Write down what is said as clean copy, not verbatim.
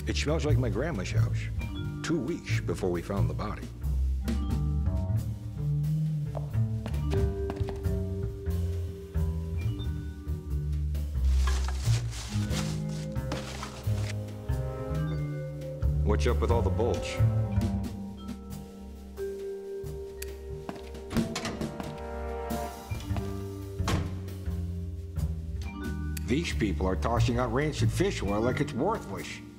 It smells like my grandma's house. 2 weeks before we found the body. What's up with all the bolts? These people are tossing out rancid fish oil like it's worthless.